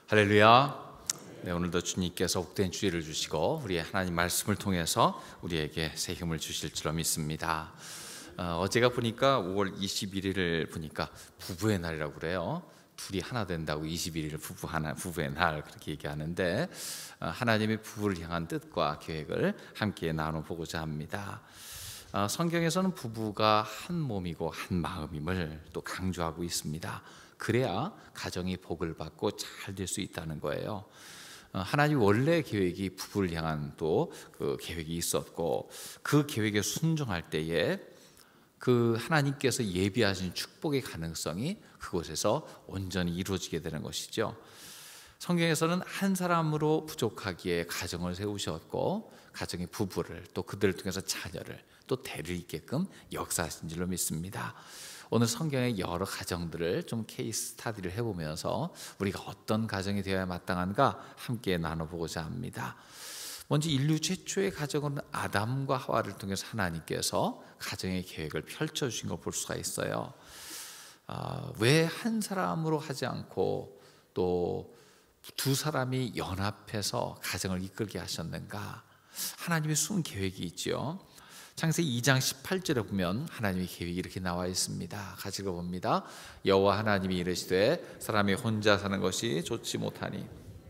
할렐루야. 네, 오늘도 주님께서 복된 주의를 주시고 우리의 하나님 말씀을 통해서 우리에게 새 힘을 주실 줄로 믿습니다. 어제가 보니까 5월 21일을 보니까 부부의 날이라고 그래요. 둘이 하나 된다고 21일 부부의 날 그렇게 얘기하는데, 하나님의 부부를 향한 뜻과 계획을 함께 나눠보고자 합니다. 성경에서는 부부가 한 몸이고 한 마음임을 또 강조하고 있습니다. 그래야 가정이 복을 받고 잘 될 수 있다는 거예요. 하나님 원래 계획이 부부를 향한 또 그 계획이 있었고, 그 계획에 순종할 때에 그 하나님께서 예비하신 축복의 가능성이 그곳에서 온전히 이루어지게 되는 것이죠. 성경에서는 한 사람으로 부족하기에 가정을 세우셨고, 가정의 부부를 또 그들을 통해서 자녀를 또 대를 잇게끔 역사하신 줄로 믿습니다. 오늘 성경의 여러 가정들을 좀 케이스 스타디를 해보면서 우리가 어떤 가정이 되어야 마땅한가 함께 나눠보고자 합니다. 먼저 인류 최초의 가정은 아담과 하와를 통해서 하나님께서 가정의 계획을 펼쳐주신 걸 볼 수가 있어요. 왜 한 사람으로 하지 않고 또 두 사람이 연합해서 가정을 이끌게 하셨는가? 하나님의 숨은 계획이 있죠. 창세기 2장 18절에 보면 하나님의 계획이 이렇게 나와 있습니다. 같이 읽어봅니다. 여호와 하나님이 이르시되 사람이 혼자 사는 것이 좋지 못하니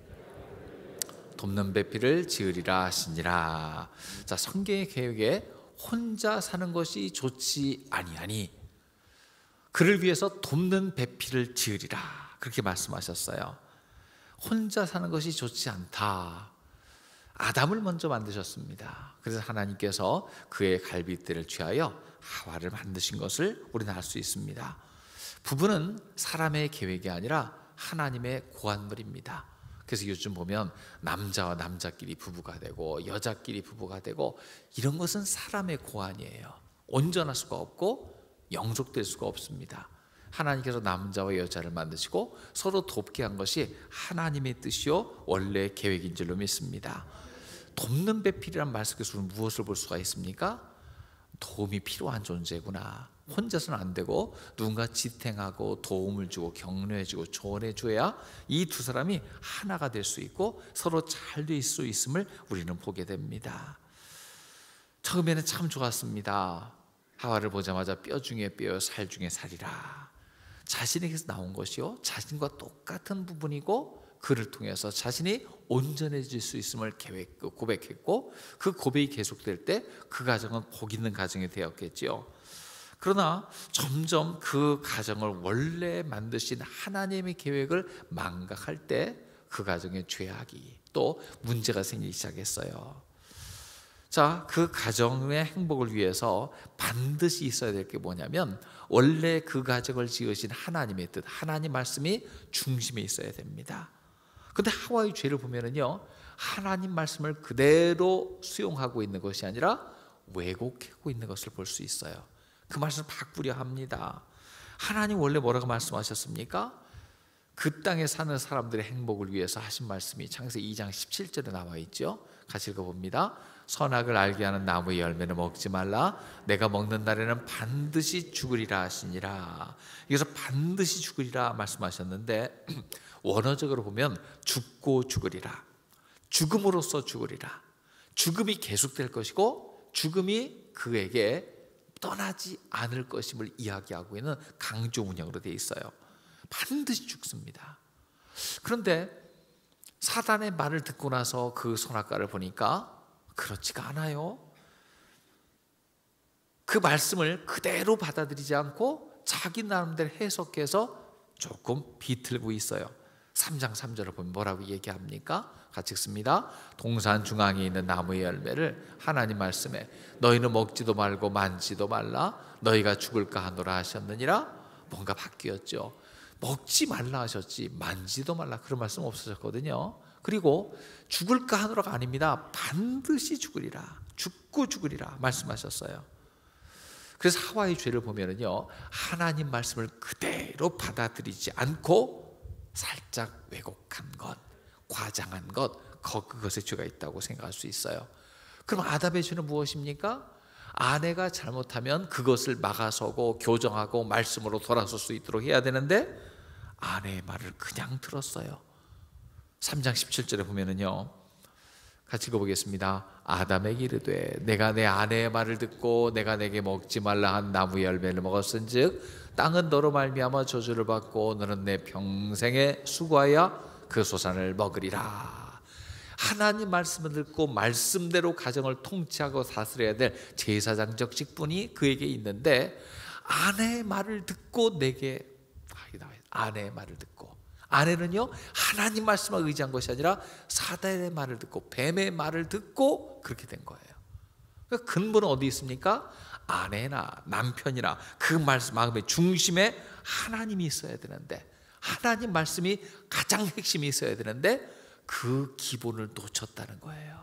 돕는 배필을 지으리라 하시니라. 자, 성경의 계획에 혼자 사는 것이 좋지 아니하니 그를 위해서 돕는 배필을 지으리라, 그렇게 말씀하셨어요. 혼자 사는 것이 좋지 않다. 아담을 먼저 만드셨습니다. 그래서 하나님께서 그의 갈빗대를 취하여 하와를 만드신 것을 우리는 알 수 있습니다. 부부는 사람의 계획이 아니라 하나님의 고안물입니다. 그래서 요즘 보면 남자와 남자끼리 부부가 되고 여자끼리 부부가 되고 이런 것은 사람의 고안이에요. 온전할 수가 없고 영속될 수가 없습니다. 하나님께서 남자와 여자를 만드시고 서로 돕게 한 것이 하나님의 뜻이요 원래의 계획인 줄로 믿습니다. 돕는 배필이란 말 속에서 우리는 무엇을 볼 수가 있습니까? 도움이 필요한 존재구나. 혼자서는 안 되고 누군가 지탱하고 도움을 주고 격려해주고 조언해줘야 이 두 사람이 하나가 될 수 있고 서로 잘 될 수 있음을 우리는 보게 됩니다. 처음에는 참 좋았습니다. 하와를 보자마자 뼈 중에 뼈, 살 중에 살이라. 자신에게서 나온 것이요 자신과 똑같은 부분이고 그를 통해서 자신이 온전해질 수 있음을 고백했고, 그 고백이 계속될 때 그 가정은 복 있는 가정이 되었겠지요. 그러나 점점 그 가정을 원래 만드신 하나님의 계획을 망각할 때 그 가정에 죄악이 또 문제가 생기기 시작했어요. 자, 그 가정의 행복을 위해서 반드시 있어야 될 게 뭐냐면 원래 그 가정을 지으신 하나님의 뜻, 하나님 말씀이 중심에 있어야 됩니다. 근데 하와의 죄를 보면은요, 하나님 말씀을 그대로 수용하고 있는 것이 아니라 왜곡하고 있는 것을 볼 수 있어요. 그 말씀을 바꾸려 합니다. 하나님 원래 뭐라고 말씀하셨습니까? 그 땅에 사는 사람들의 행복을 위해서 하신 말씀이 창세기 2장 17절에 나와 있죠. 같이 읽어봅니다. 선악을 알게 하는 나무의 열매는 먹지 말라. 내가 먹는 날에는 반드시 죽으리라 하시니라. 여기서 반드시 죽으리라 말씀하셨는데 원어적으로 보면 죽고 죽으리라, 죽음으로써 죽으리라, 죽음이 계속될 것이고 죽음이 그에게 떠나지 않을 것임을 이야기하고 있는 강조 문형으로 되어 있어요. 반드시 죽습니다. 그런데 사단의 말을 듣고 나서 그 선악과를 보니까 그렇지가 않아요. 그 말씀을 그대로 받아들이지 않고 자기 나름대로 해석해서 조금 비틀고 있어요. 3장 3절을 보면 뭐라고 얘기합니까? 같이 읽습니다. 동산 중앙에 있는 나무의 열매를 하나님 말씀에 너희는 먹지도 말고 만지도 말라. 너희가 죽을까 하노라 하셨느니라. 뭔가 바뀌었죠. 먹지 말라 하셨지 만지도 말라 그런 말씀 없어졌거든요. 그리고 죽을까 하노라가 아닙니다. 반드시 죽으리라, 죽고 죽으리라 말씀하셨어요. 그래서 하와의 죄를 보면은요, 하나님 말씀을 그대로 받아들이지 않고 살짝 왜곡한 것, 과장한 것, 그것에 죄가 있다고 생각할 수 있어요. 그럼 아담의 죄는 무엇입니까? 아내가 잘못하면 그것을 막아서고 교정하고 말씀으로 돌아설 수 있도록 해야 되는데 아내의 말을 그냥 들었어요. 3장 17절에 보면은요, 같이 읽어보겠습니다. 아담에게 이르되 내가 내 아내의 말을 듣고 내가 내게 먹지 말라 한 나무 열매를 먹었은즉 땅은 너로 말미암아 저주를 받고 너는 내 평생에 수고하여 그 소산을 먹으리라. 하나님 말씀을 듣고 말씀대로 가정을 통치하고 다스려야 될 제사장적 직분이 그에게 있는데, 아내의 말을 듣고 내게, 아내의 말을 듣고, 아내는요 하나님 말씀을 의지한 것이 아니라 사단의 말을 듣고 뱀의 말을 듣고 그렇게 된 거예요. 그러니까 근본은 어디 있습니까? 아내나 남편이나 그 말씀, 마음의 중심에 하나님이 있어야 되는데, 하나님 말씀이 가장 핵심이 있어야 되는데 그 기본을 놓쳤다는 거예요.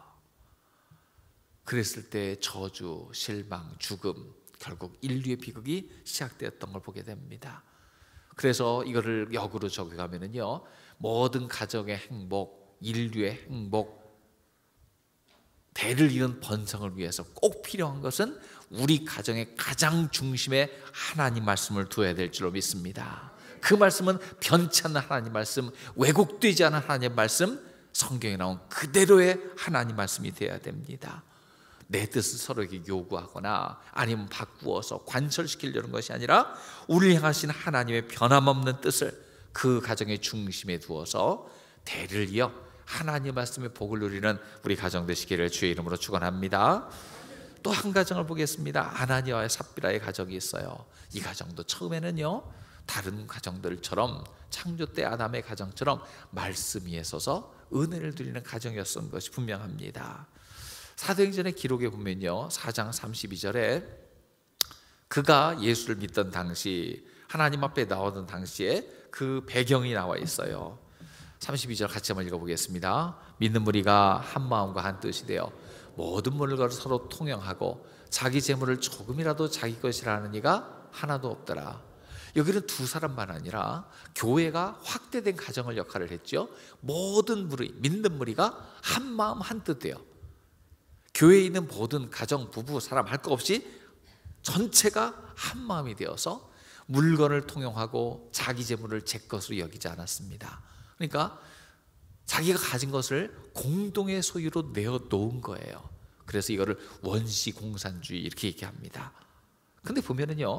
그랬을 때 저주, 실망, 죽음, 결국 인류의 비극이 시작되었던 걸 보게 됩니다. 그래서 이거를 역으로 적용하면은요, 모든 가정의 행복, 인류의 행복, 대를 이은 번성을 위해서 꼭 필요한 것은 우리 가정의 가장 중심에 하나님 말씀을 두어야 될 줄로 믿습니다. 그 말씀은 변치 않는 하나님 말씀, 왜곡되지 않은 하나님 말씀, 성경에 나온 그대로의 하나님 말씀이 되어야 됩니다. 내 뜻을 서로에게 요구하거나 아니면 바꾸어서 관철시키려는 것이 아니라 우리를 향하신 하나님의 변함없는 뜻을 그 가정의 중심에 두어서 대를 이어 하나님 말씀의 복을 누리는 우리 가정 되시기를 주의 이름으로 축원합니다. 또 한 가정을 보겠습니다. 아나니아와 삽비라의 가정이 있어요. 이 가정도 처음에는요, 다른 가정들처럼 창조 때 아담의 가정처럼 말씀 위에 서서 은혜를 누리는 가정이었던 것이 분명합니다. 사도행전의 기록에 보면요, 4장 32절에 그가 예수를 믿던 당시, 하나님 앞에 나오던 당시에 그 배경이 나와 있어요. 32절 같이 한번 읽어보겠습니다. 믿는 무리가 한 마음과 한 뜻이 되어 모든 물건을 서로 통용하고 자기 재물을 조금이라도 자기 것이라 하는 이가 하나도 없더라. 여기는 두 사람만 아니라 교회가 확대된 가정을 역할을 했죠. 모든 무리, 믿는 무리가 한 마음 한 뜻 돼요. 교회에 있는 모든 가정, 부부, 사람 할 것 없이 전체가 한 마음이 되어서 물건을 통용하고 자기 재물을 제 것으로 여기지 않았습니다. 그러니까 자기가 가진 것을 공동의 소유로 내어놓은 거예요. 그래서 이거를 원시공산주의 이렇게 얘기합니다. 근데 보면은요,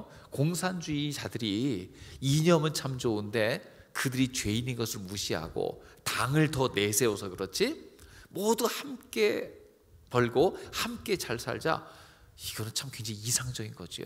공산주의자들이 이념은 참 좋은데 그들이 죄인인 것을 무시하고 당을 더 내세워서 그렇지, 모두 함께 벌고 함께 잘 살자, 이거는 참 굉장히 이상적인 거지요.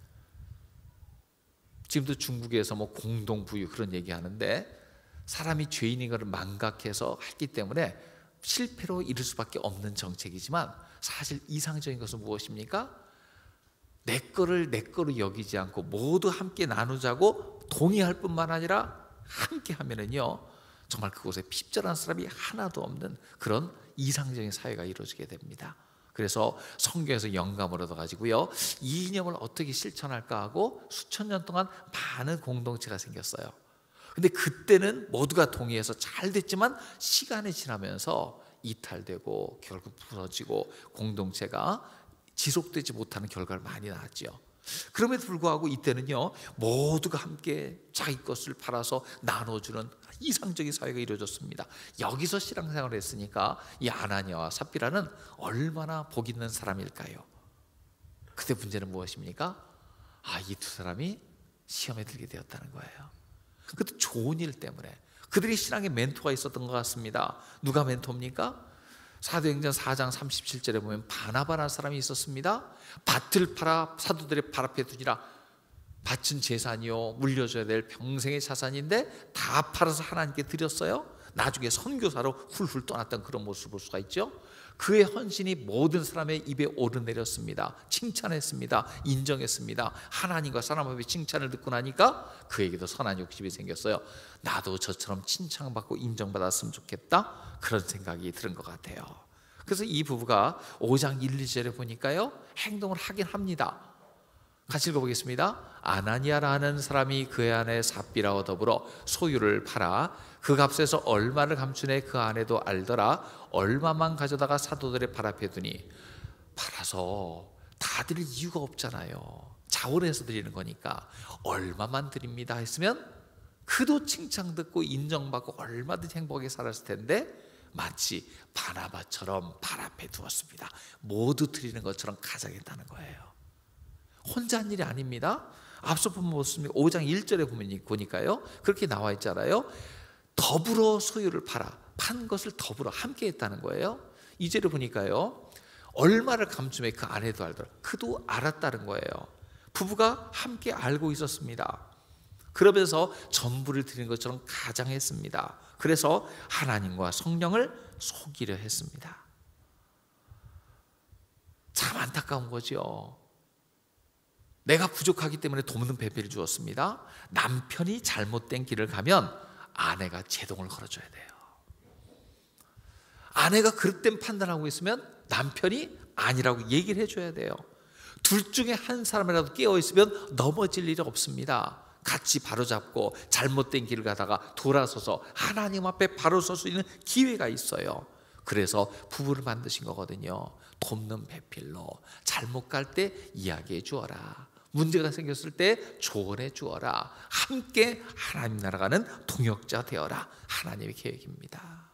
지금도 중국에서 뭐 공동부유 그런 얘기하는데, 사람이 죄인인 것을 망각해서 했기 때문에 실패로 이룰 수밖에 없는 정책이지만, 사실 이상적인 것은 무엇입니까? 내 거를 내 거로 여기지 않고 모두 함께 나누자고 동의할 뿐만 아니라 함께 하면은요, 정말 그곳에 핍절한 사람이 하나도 없는 그런 이상적인 사회가 이루어지게 됩니다. 그래서 성경에서 영감을 얻어가지고요, 이 이념을 어떻게 실천할까 하고 수천 년 동안 많은 공동체가 생겼어요. 근데 그때는 모두가 동의해서 잘 됐지만 시간이 지나면서 이탈되고 결국 부서지고 공동체가 지속되지 못하는 결과를 많이 낳았죠. 그럼에도 불구하고 이때는요, 모두가 함께 자기 것을 팔아서 나눠주는 이상적인 사회가 이루어졌습니다. 여기서 신앙생활을 했으니까 이 아나니아와 삽비라는 얼마나 복 있는 사람일까요? 그때 문제는 무엇입니까? 이 두 사람이 시험에 들게 되었다는 거예요. 그것도 좋은 일 때문에. 그들이 신앙의 멘토가 있었던 것 같습니다. 누가 멘토입니까? 사도행전 4장 37절에 보면 바나바라는 사람이 있었습니다. 밭을 팔아 사도들의 발 앞에 두니라. 밭은 재산이요, 물려줘야 될 평생의 자산인데 다 팔아서 하나님께 드렸어요. 나중에 선교사로 훌훌 떠났던 그런 모습을 볼 수가 있죠. 그의 헌신이 모든 사람의 입에 오르내렸습니다. 칭찬했습니다. 인정했습니다. 하나님과 사람 앞에 칭찬을 듣고 나니까 그에게도 선한 욕심이 생겼어요. 나도 저처럼 칭찬받고 인정받았으면 좋겠다, 그런 생각이 들은 것 같아요. 그래서 이 부부가 5장 1, 2절에 보니까요, 행동을 하긴 합니다. 같이 읽어보겠습니다. 아나니아라는 사람이 그의 아내 삽비라와 더불어 소유를 팔아 그 값에서 얼마를 감추네 그 아내도 알더라. 얼마만 가져다가 사도들의 발 앞에 두니. 팔아서 다 드릴 이유가 없잖아요. 자원해서 드리는 거니까 얼마만 드립니다 했으면 그도 칭찬 듣고 인정받고 얼마든지 행복하게 살았을 텐데 마치 바나바처럼 발 앞에 두었습니다. 모두 드리는 것처럼 가장했다는 거예요. 혼자 한 일이 아닙니다. 앞서 보면 보습니다. 5장 1절에 보니까요, 그렇게 나와 있잖아요. 더불어 소유를 팔아, 판 것을 더불어 함께 했다는 거예요. 2절에 보니까요, 얼마를 감춤해 그 아내도 알더라. 그도 알았다는 거예요. 부부가 함께 알고 있었습니다. 그러면서 전부를 드리는 것처럼 가장했습니다. 그래서 하나님과 성령을 속이려 했습니다. 참 안타까운 거죠. 내가 부족하기 때문에 돕는 배필을 주었습니다. 남편이 잘못된 길을 가면 아내가 제동을 걸어줘야 돼요. 아내가 그릇된 판단하고 있으면 남편이 아니라고 얘기를 해줘야 돼요. 둘 중에 한 사람이라도 깨어있으면 넘어질 일이 없습니다. 같이 바로잡고 잘못된 길을 가다가 돌아서서 하나님 앞에 바로 설 수 있는 기회가 있어요. 그래서 부부를 만드신 거거든요. 돕는 배필로 잘못 갈 때 이야기해 주어라. 문제가 생겼을 때 조언해 주어라. 함께 하나님 나라가는 동역자 되어라. 하나님의 계획입니다.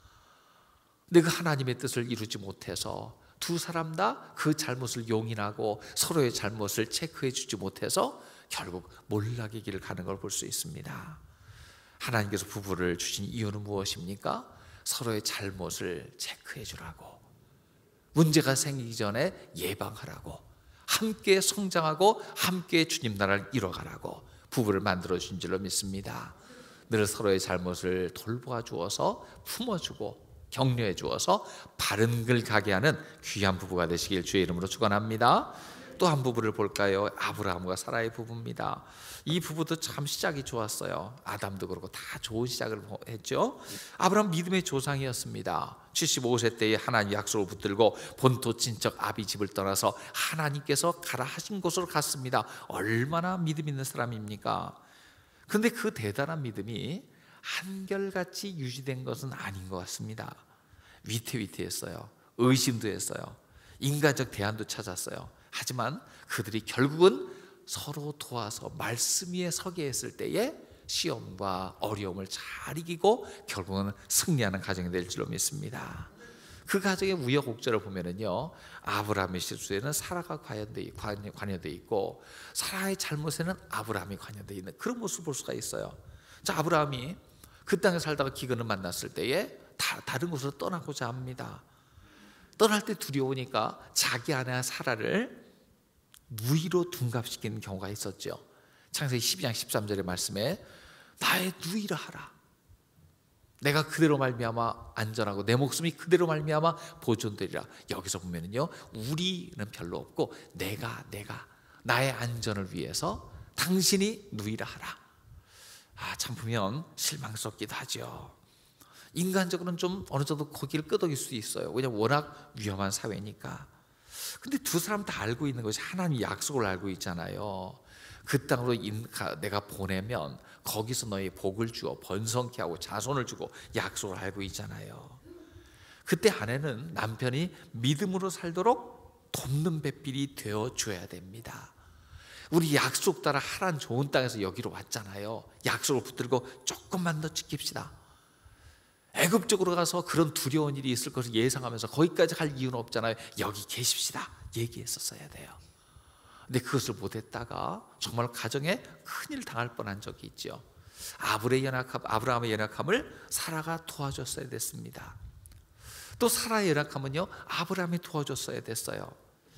근데 그 하나님의 뜻을 이루지 못해서 두 사람 다 그 잘못을 용인하고 서로의 잘못을 체크해 주지 못해서 결국 몰락의 길을 가는 걸 볼 수 있습니다. 하나님께서 부부를 주신 이유는 무엇입니까? 서로의 잘못을 체크해 주라고, 문제가 생기기 전에 예방하라고, 함께 성장하고 함께 주님 나라를 이뤄가라고 부부를 만들어 주신 줄로 믿습니다. 늘 서로의 잘못을 돌보아 주어서 품어주고 격려해 주어서 바른 길 가게 하는 귀한 부부가 되시길 주의 이름으로 축원합니다. 또 한 부부를 볼까요? 아브라함과 사라의 부부입니다. 이 부부도 참 시작이 좋았어요. 아담도 그렇고 다 좋은 시작을 했죠. 아브라함 믿음의 조상이었습니다. 75세 때에 하나님 약속을 붙들고 본토 친척 아비 집을 떠나서 하나님께서 가라 하신 곳으로 갔습니다. 얼마나 믿음 있는 사람입니까? 그런데 그 대단한 믿음이 한결같이 유지된 것은 아닌 것 같습니다. 위태위태했어요. 의심도 했어요. 인간적 대안도 찾았어요. 하지만 그들이 결국은 서로 도와서 말씀 위에 서게 했을 때에 시험과 어려움을 잘 이기고 결국은 승리하는 가정이 될 줄로 믿습니다. 그 가정의 우여곡절을 보면은요, 아브라함의 실수에는 사라가 관여되어 있고 사라의 잘못에는 아브라함이 관여되어 있는 그런 모습을 볼 수가 있어요. 자, 아브라함이 그 땅에 살다가 기근을 만났을 때에 다른 곳으로 떠나고자 합니다. 떠날 때 두려우니까 자기 아내 사라를 누이로 둔갑시키는 경우가 있었죠. 창세기 12장 13절의 말씀에 나의 누이라 하라. 내가 그대로 말미암아 안전하고 내 목숨이 그대로 말미암아 보존되리라. 여기서 보면은요, 우리는 별로 없고 내가 나의 안전을 위해서 당신이 누이라 하라. 참 보면 실망스럽기도 하죠. 인간적으로는 좀 어느 정도 고기를 끄덕일 수 있어요. 왜냐하면 워낙 위험한 사회니까. 근데 두 사람 다 알고 있는 것이 하나님의 약속을 알고 있잖아요. 그 땅으로 내가 보내면 거기서 너희 복을 주어 번성케 하고 자손을 주고 약속을 알고 있잖아요. 그때 아내는 남편이 믿음으로 살도록 돕는 배필이 되어줘야 됩니다. 우리 약속 따라 하란 좋은 땅에서 여기로 왔잖아요. 약속을 붙들고 조금만 더 지킵시다. 애굽 쪽으로 가서 그런 두려운 일이 있을 것을 예상하면서 거기까지 갈 이유는 없잖아요. 여기 계십시다 얘기했었어야 돼요. 근데 그것을 못했다가 정말 가정에 큰일 당할 뻔한 적이 있죠. 아브라함의 연약함을 사라가 도와줬어야 됐습니다. 또 사라의 연약함은요, 아브라함이 도와줬어야 됐어요.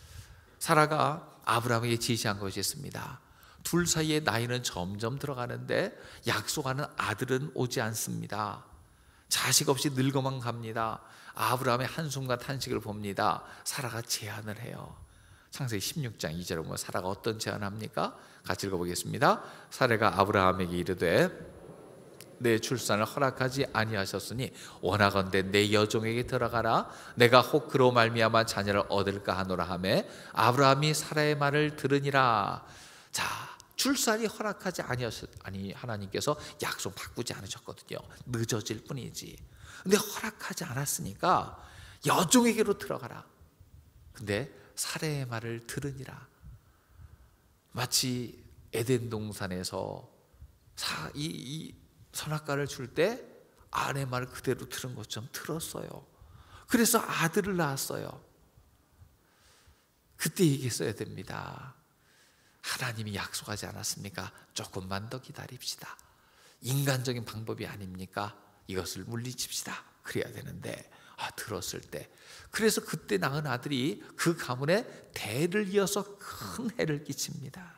사라가 아브라함에게 지시한 것이 있습니다. 둘 사이의 나이는 점점 들어가는데 약속하는 아들은 오지 않습니다. 자식 없이 늙어만 갑니다. 아브라함의 한숨과 탄식을 봅니다. 사라가 제안을 해요. 창세기 16장 2절에 보면 사라가 어떤 제안을 합니까? 같이 읽어보겠습니다. 사라가 아브라함에게 이르되 내 출산을 허락하지 아니하셨으니 원하건대 내 여종에게 들어가라. 내가 혹 그로 말미암아 자녀를 얻을까 하노라 하매 아브라함이 사라의 말을 들으니라. 자, 출산이 허락하지 아니 하나님께서 약속 바꾸지 않으셨거든요. 늦어질 뿐이지. 근데 허락하지 않았으니까 여종에게로 들어가라. 근데 사라의 말을 들으니라. 마치 에덴 동산에서 이 선악과를 줄 때 아내 말을 그대로 들은 것처럼 들었어요. 그래서 아들을 낳았어요. 그때 얘기했어야 됩니다. 하나님이 약속하지 않았습니까? 조금만 더 기다립시다. 인간적인 방법이 아닙니까? 이것을 물리칩시다. 그래야 되는데 들었을 때, 그래서 그때 낳은 아들이 그 가문에 대를 이어서 큰 해를 끼칩니다.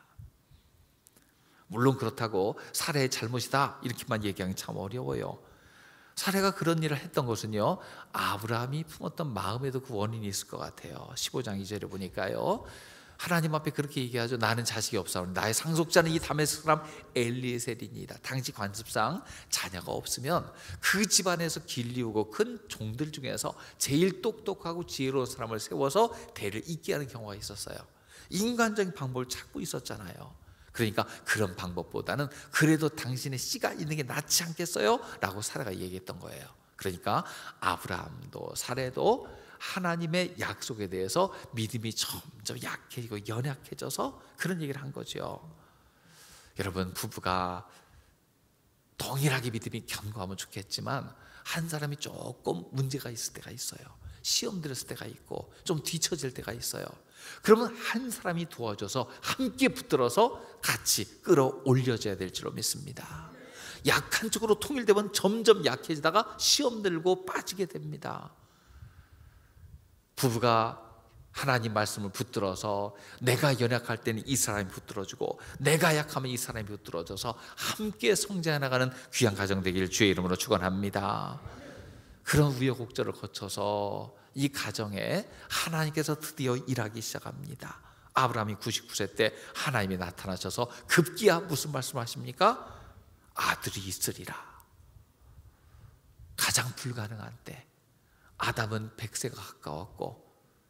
물론 그렇다고 사례의 잘못이다 이렇게만 얘기하기 참 어려워요. 사례가 그런 일을 했던 것은요, 아브라함이 품었던 마음에도 그 원인이 있을 것 같아요. 15장 2절에 보니까요, 하나님 앞에 그렇게 얘기하죠. 나는 자식이 없사오니 나의 상속자는 이 다메섹 사람 엘리에셀이니이다. 당시 관습상 자녀가 없으면 그 집안에서 길리우고 큰 종들 중에서 제일 똑똑하고 지혜로운 사람을 세워서 대를 잇게 하는 경우가 있었어요. 인간적인 방법을 찾고 있었잖아요. 그러니까 그런 방법보다는 그래도 당신의 씨가 있는 게 낫지 않겠어요? 라고 사라가 얘기했던 거예요. 그러니까 아브라함도 사례도 하나님의 약속에 대해서 믿음이 점점 약해지고 연약해져서 그런 얘기를 한 거죠. 여러분, 부부가 동일하게 믿음이 견고하면 좋겠지만 한 사람이 조금 문제가 있을 때가 있어요. 시험 들었을 때가 있고 좀 뒤처질 때가 있어요. 그러면 한 사람이 도와줘서 함께 붙들어서 같이 끌어올려져야 될 줄로 믿습니다. 약한 쪽으로 통일되면 점점 약해지다가 시험 들고 빠지게 됩니다. 부부가 하나님 말씀을 붙들어서 내가 연약할 때는 이 사람이 붙들어주고 내가 약하면 이 사람이 붙들어줘서 함께 성장해 나가는 귀한 가정 되길 주의 이름으로 축원합니다. 그런 우여곡절을 거쳐서 이 가정에 하나님께서 드디어 일하기 시작합니다. 아브라함이 99세 때 하나님이 나타나셔서 급기야 무슨 말씀하십니까? 아들이 있으리라. 가장 불가능한 때, 아담은 100세가 가까웠고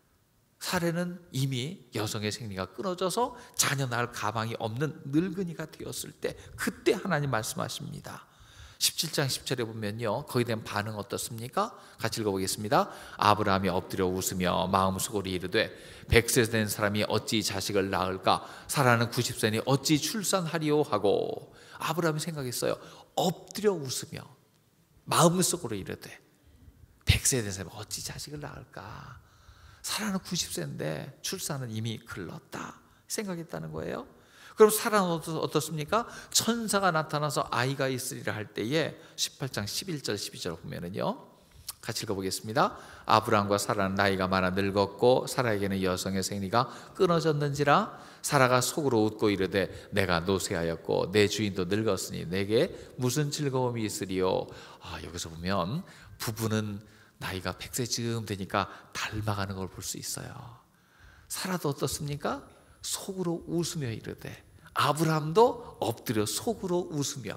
사례는 이미 여성의 생리가 끊어져서 자녀 낳을 가망이 없는 늙은이가 되었을 때, 그때 하나님 말씀하십니다. 17장 10절에 보면요, 거기에 대한 반응 어떻습니까? 같이 읽어보겠습니다. 아브라함이 엎드려 웃으며 마음속으로 이르되 100세 된 사람이 어찌 자식을 낳을까? 사라는 90세니 어찌 출산하리요? 하고, 아브라함이 생각했어요. 엎드려 웃으며 마음속으로 이르되 100세 된 사람이 어찌 자식을 낳을까? 사라는 90세인데 출산은 이미 글렀다 생각했다는 거예요. 그럼 사라는 어떻습니까? 천사가 나타나서 아이가 있으리라 할 때에 18장 11절 12절 보면은요, 같이 읽어보겠습니다. 아브라함과 사라는 나이가 많아 늙었고 사라에게는 여성의 생리가 끊어졌는지라 사라가 속으로 웃고 이르되 내가 노쇠하였고 내 주인도 늙었으니 내게 무슨 즐거움이 있으리요? 여기서 보면 부부는 나이가 100세쯤 되니까 닮아가는 걸 볼 수 있어요. 사라도 어떻습니까? 속으로 웃으며 이르되, 아브라함도 엎드려 속으로 웃으며,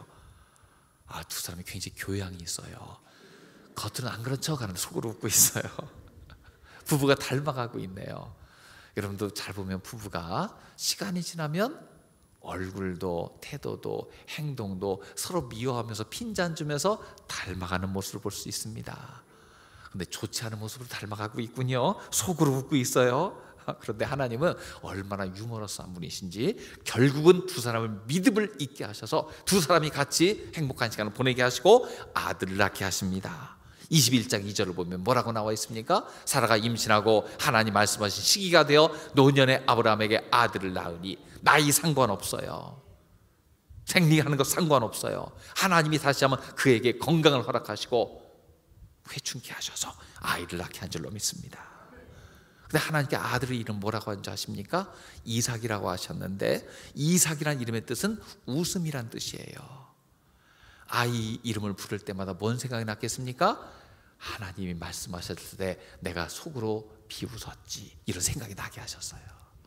두 사람이 굉장히 교양이 있어요. 겉으로는 안 그런 척 하는데 속으로 웃고 있어요. 부부가 닮아가고 있네요. 여러분도 잘 보면 부부가 시간이 지나면 얼굴도 태도도 행동도 서로 미워하면서 핀잔 주면서 닮아가는 모습을 볼 수 있습니다. 근데 좋지 않은 모습으로 닮아가고 있군요. 속으로 웃고 있어요. 그런데 하나님은 얼마나 유머러스한 분이신지 결국은 두 사람을 믿음을 잊게 하셔서 두 사람이 같이 행복한 시간을 보내게 하시고 아들을 낳게 하십니다. 21장 2절을 보면 뭐라고 나와 있습니까? 사라가 임신하고 하나님 말씀하신 시기가 되어 노년의 아브라함에게 아들을 낳으니, 나이 상관없어요. 생리하는 것 상관없어요. 하나님이 다시 한번 그에게 건강을 허락하시고 회춘케 하셔서 아이를 낳게 한 줄로 믿습니다. 근데 하나님께 아들의 이름 뭐라고 한지 아십니까? 이삭이라고 하셨는데, 이삭이란 이름의 뜻은 웃음이란 뜻이에요. 아이 이름을 부를 때마다 뭔 생각이 났겠습니까? 하나님이 말씀하셨을 때 내가 속으로 비웃었지, 이런 생각이 나게 하셨어요.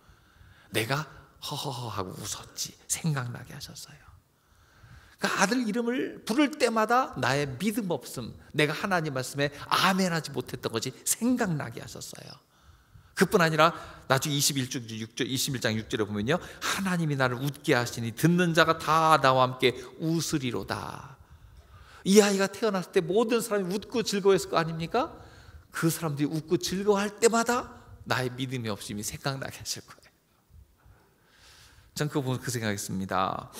내가 허허허 하고 웃었지 생각나게 하셨어요. 그러니까 아들 이름을 부를 때마다 나의 믿음 없음, 내가 하나님 말씀에 아멘하지 못했던 것이 생각나게 하셨어요. 그뿐 아니라 나중에 21장 6절에 보면요, 하나님이 나를 웃게 하시니 듣는 자가 다 나와 함께 웃으리로다. 이 아이가 태어났을 때 모든 사람이 웃고 즐거워했을 거 아닙니까? 그 사람들이 웃고 즐거워할 때마다 나의 믿음이 없음이 생각나게 하실 거예요. 전 그거 보면 그 생각했습니다.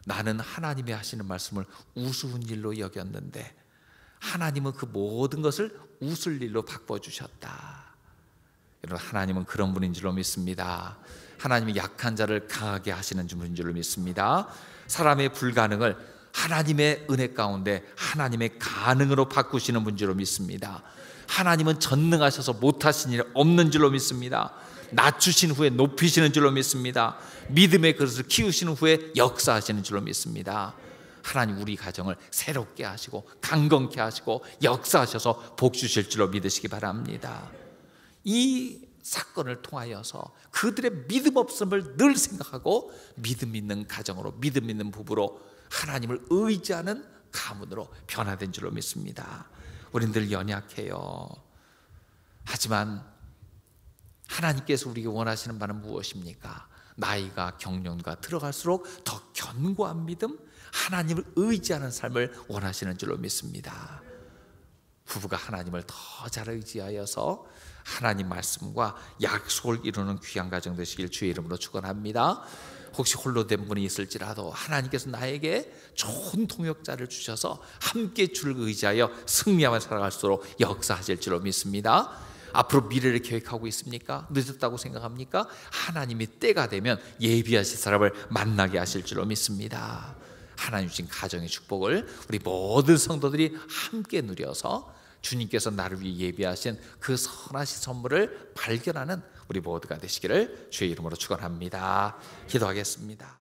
나는 하나님이 하시는 말씀을 우스운 일로 여겼는데 하나님은 그 모든 것을 웃을 일로 바꿔주셨다. 여러분, 하나님은 그런 분인 줄로 믿습니다. 하나님이 약한 자를 강하게 하시는 분인 줄로 믿습니다. 사람의 불가능을 하나님의 은혜 가운데 하나님의 가능으로 바꾸시는 분인 줄로 믿습니다. 하나님은 전능하셔서 못하신 일 없는 줄로 믿습니다. 낮추신 후에 높이시는 줄로 믿습니다. 믿음의 그릇을 키우시는 후에 역사하시는 줄로 믿습니다. 하나님 우리 가정을 새롭게 하시고 강건케 하시고 역사하셔서 복 주실 줄로 믿으시기 바랍니다. 이 사건을 통하여서 그들의 믿음 없음을 늘 생각하고 믿음 있는 가정으로, 믿음 있는 부부로, 하나님을 의지하는 가문으로 변화된 줄로 믿습니다. 우린 늘 연약해요. 하지만 하나님께서 우리에게 원하시는 바는 무엇입니까? 나이가 경륜과 들어갈수록 더 견고한 믿음, 하나님을 의지하는 삶을 원하시는 줄로 믿습니다. 부부가 하나님을 더 잘 의지하여서 하나님 말씀과 약속을 이루는 귀한 가정 되시길 주의 이름으로 축원합니다. 혹시 홀로 된 분이 있을지라도 하나님께서 나에게 좋은 동역자를 주셔서 함께 주를 의지하여 승리하며 살아갈수록 역사하실 줄로 믿습니다. 앞으로 미래를 계획하고 있습니까? 늦었다고 생각합니까? 하나님이 때가 되면 예비하실 사람을 만나게 하실 줄로 믿습니다. 하나님 주신 가정의 축복을 우리 모든 성도들이 함께 누려서 주님께서 나를 위해 예비하신 그 선하신 선물을 발견하는 우리 모두가 되시기를 주의 이름으로 축원합니다. 기도하겠습니다.